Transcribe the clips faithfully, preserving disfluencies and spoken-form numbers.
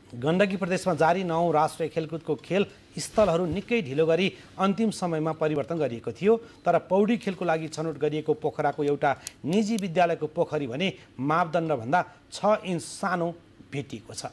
गण्डकी प्रदेशमा जारी नौ राष्ट्रिय खेलकुदको खेल स्थलहरू निकै ढिलो गरी अन्तिम समयमा परिवर्तन गरिएको थियो। तर पौडी खेलको लागि छनौट गरिएको पोखराको एउटा निजी विद्यालयको पोखरी भने मापदण्डभन्दा छ इन्च सानो भेटिएको छ।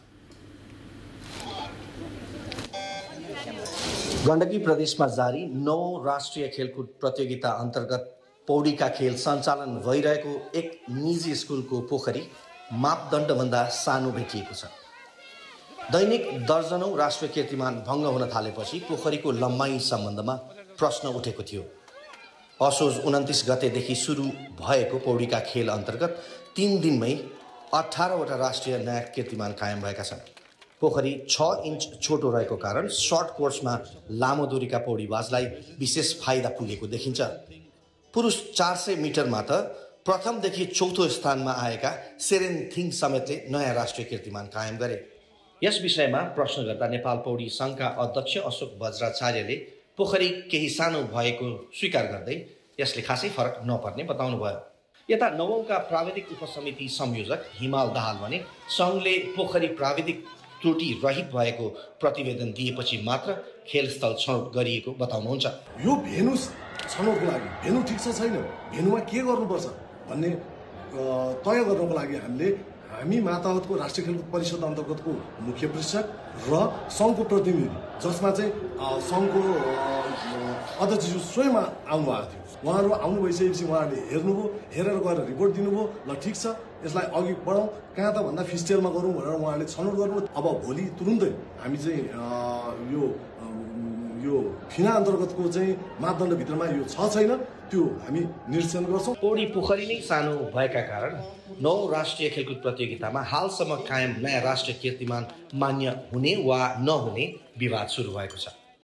गण्डकी प्रदेशमा जारी नौ राष्ट्रिय खेलकुद प्रतियोगिता अन्तर्गत पौडीका खेल सञ्चालन भइरहेको एक निजी स्कुलको पोखरी मापदण्डभन्दा सानो भेटिएको छ। दैनिक दर्जनौं राष्ट्रिय कीर्तिमान भङ्ग हुन थालेपछि पोखरीको लम्बाइ सम्बन्धमा प्रश्न उठेको थियो। असोज उन्तिस गतेदेखि सुरु भएको पौडीका खेल अन्तर्गत तीन दिनमै अठारवटा राष्ट्रिय नयाँ कीर्तिमान कायम भएका छन्। पोखरी छ इन्च छोटो रहेको कारण सर्ट कोर्समा लामो दूरीका पौडीबाजलाई विशेष फाइदा पुगेको देखिन्छ। पुरुष चार सय मिटरमा त प्रथमदेखि चौथो स्थानमा आएका सेरेन थिङ समेतले नयाँ राष्ट्रिय कीर्तिमान कायम गरे। यस विषयमा प्रश्न गर्दा नेपाल पौडी सङ्घका अध्यक्ष अशोक वज्राचार्यले पोखरी केही सानो भएको स्वीकार गर्दै यसले खासै फरक नपर्ने बताउनुभयो। यता नवौंका प्राविधिक उपसमिति संयोजक हिमाल दाहाल भने सङ्घले पोखरी प्राविधिक त्रुटि रहित भएको प्रतिवेदन दिएपछि मात्र खेलस्थल छनौट गरिएको बताउनुहुन्छ। यो भेन्यु छनौटको लागि भेन्यु ठिक छ छैन, भेन्युमा के गर्नुपर्छ भन्ने तय गर्नको लागि हामीले हामी माताहतको राष्ट्रिय खेलकुद परिषद अन्तर्गतको मुख्य प्रशिक्षक र सङ्घको प्रतिनिधि, जसमा चाहिँ सङ्घको अध्यक्षज्यू स्वयं आउनुभएको थियो। उहाँहरू आउनु भइसकेपछि उहाँहरूले हेर्नुभयो, हेरेर गएर रिपोर्ट दिनुभयो, ल ठिक छ यसलाई अघि बढाउँ, कहाँ त भन्दा फिस्टेलमा गरौँ भनेर उहाँहरूले छनौट गर्नु। अब भोलि तुरुन्तै हामी चाहिँ यो यो फिना अन्तर्गतको चाहिँ मापदण्डभित्रमा यो छ छैन त्यो हामी निरीक्षण गर्छौँ। पौडी पोखरी नै सानो भएका कारण नौ राष्ट्रिय खेलकुद प्रतियोगितामा हालसम्म कायम नयाँ राष्ट्रिय कीर्तिमान मान्य हुने वा नहुने विवाद सुरु भएको छ।